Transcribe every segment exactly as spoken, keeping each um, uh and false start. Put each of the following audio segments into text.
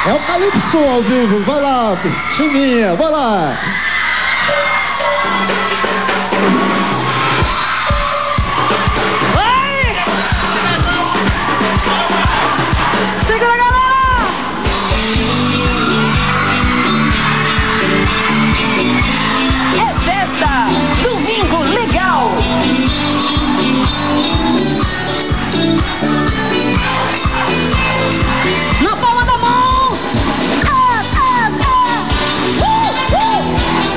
É o Calypso ao vivo, vai lá, Chiminha, vai lá. Vai! Segura, galera! É festa, domingo legal. Na palma da mão. Ah, ah, ah. Uh, uh.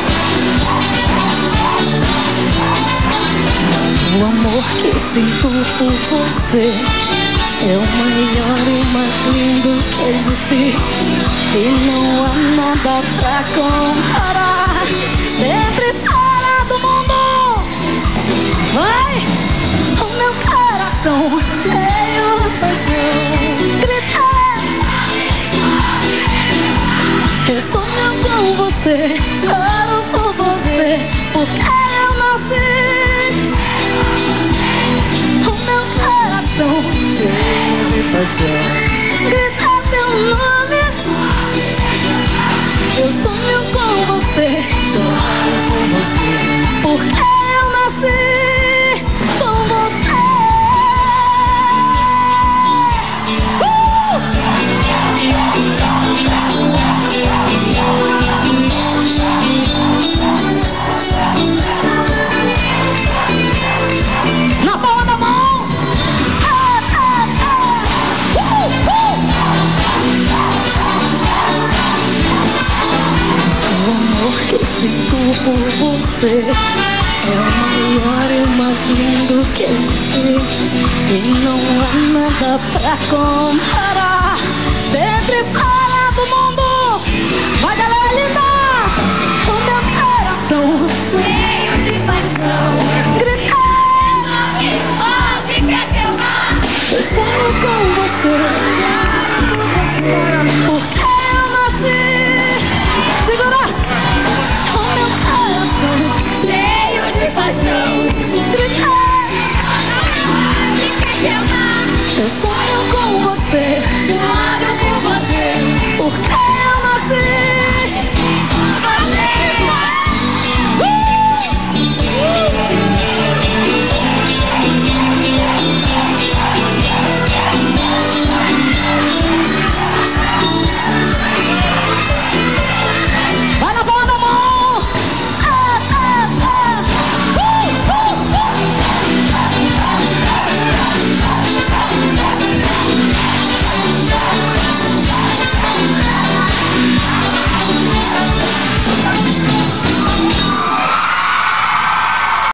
O amor que sinto por você é o maior e o mais lindo que existe, e não há nada pra comparar. Dentro e fora do mundo, vai o meu coração cheio de paixão. Grita, eu sonho com você, choro por você, porque eu nasci. O meu coração cheio de paixão. Grita teu nome, eu sonho com você, choro por você, porque eu nasci com você. Na palma da mão. Ah, ah, ah. Uh, uh. O amor que sinto por você é o maior e o mais lindo que existe, e não há nada pra comparar.